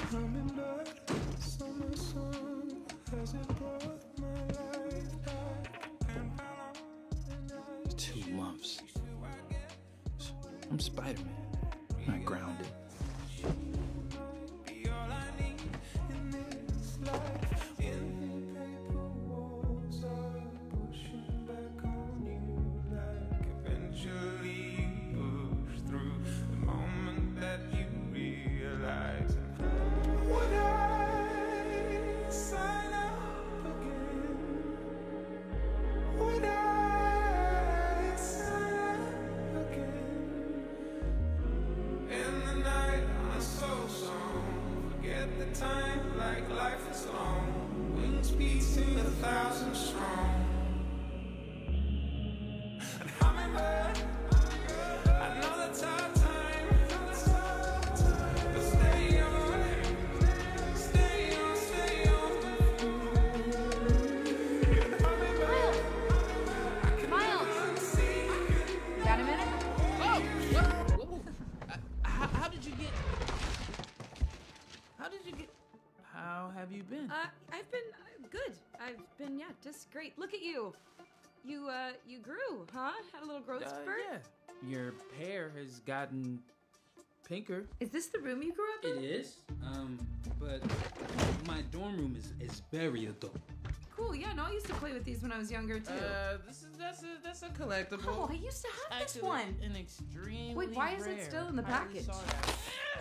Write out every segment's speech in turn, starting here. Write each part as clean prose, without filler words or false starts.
Remember summer song as it brought my life back. 2 months. I'm Spider-Man, not grounded. Time like life is long, wings beats to 1,000 strong. And hummingbird, I know that's our time, but stay on, stay on, stay on. And hummingbird, I can Miles, see. got a minute? Whoa! How did you get? How have you been? I've been good. I've been, yeah, just great. Look at you. You grew, huh? Had a little growth spurt? Yeah. Your hair has gotten pinker. Is this the room you grew up in? It is. But my dorm room is very adult. Cool, yeah, no, I used to play with these when I was younger, too. That's a collectible. Oh, I used to have this Actually, one. an extremely Wait, why is it rare. still in the I already package? saw that.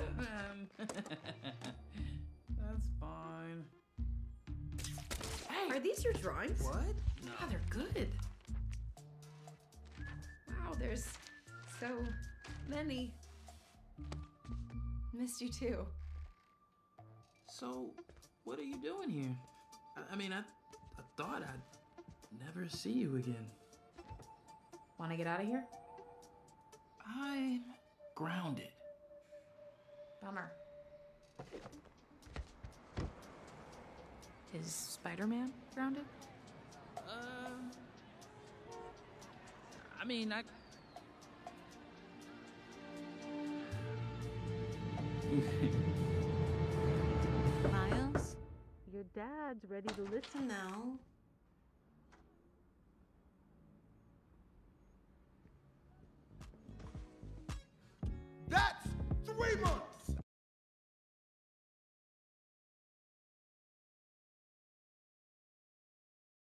That's fine. Hey, are these your drawings? What? No. Wow, they're good. Wow, there's so many. Missed you too. So, what are you doing here? I mean, I thought I'd never see you again. Want to get out of here? I'm grounded. Bummer. Is Spider-Man grounded? I mean, Miles, your dad's ready to listen now. That's 3 months.